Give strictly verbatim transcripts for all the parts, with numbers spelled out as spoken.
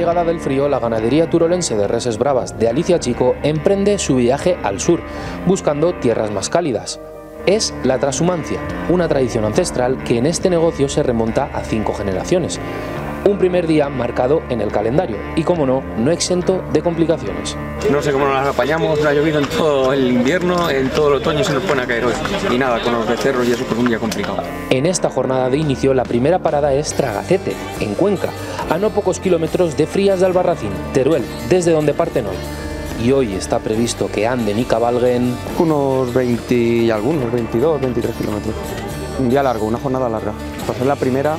llegada del frío, la ganadería turolense de reses bravas de Alicia Chico emprende su viaje al sur, buscando tierras más cálidas. Es la transhumancia, una tradición ancestral que en este negocio se remonta a cinco generaciones. Un primer día marcado en el calendario y, como no, no exento de complicaciones. No sé cómo nos las apañamos, ha llovido en todo el invierno, en todo el otoño se nos pone a caer hoy. Y nada, con los becerros y eso pues un día complicado. En esta jornada de inicio la primera parada es Tragacete, en Cuenca, a no pocos kilómetros de Frías de Albarracín, Teruel, desde donde parten hoy. Y hoy está previsto que anden y cabalguen unos veinte y algunos, veintidós, veintitrés kilómetros. Un día largo, una jornada larga. Para ser la primera.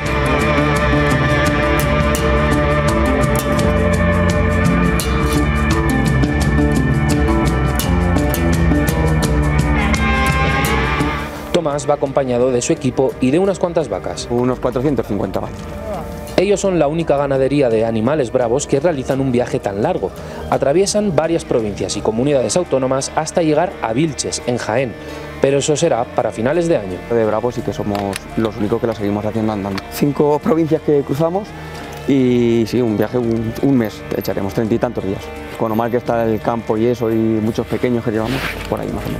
Tomás va acompañado de su equipo y de unas cuantas vacas. Unos cuatrocientos cincuenta vacas. Ellos son la única ganadería de animales bravos que realizan un viaje tan largo. Atraviesan varias provincias y comunidades autónomas hasta llegar a Vilches, en Jaén. Pero eso será para finales de año. De bravos sí que somos los únicos que la seguimos haciendo andando. Cinco provincias que cruzamos y sí, un viaje, un, un mes, echaremos treinta y tantos días. Con lo mal que está el campo y eso y muchos pequeños que llevamos, por ahí más o menos.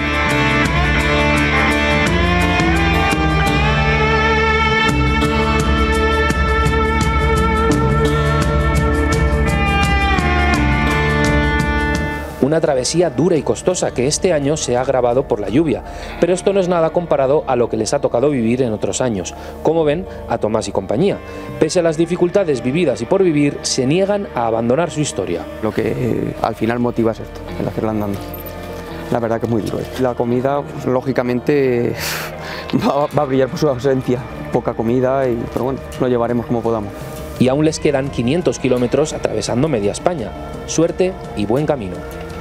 Una travesía dura y costosa que este año se ha agravado por la lluvia, pero esto no es nada comparado a lo que les ha tocado vivir en otros años, como ven a Tomás y compañía. Pese a las dificultades vividas y por vivir, se niegan a abandonar su historia. Lo que eh, al final motiva es esto, el hacerla andando. La verdad que es muy duro. ¿eh? La comida, pues, lógicamente, va, va a brillar por su ausencia. Poca comida, y, pero bueno, lo llevaremos como podamos. Y aún les quedan quinientos kilómetros atravesando media España. Suerte y buen camino.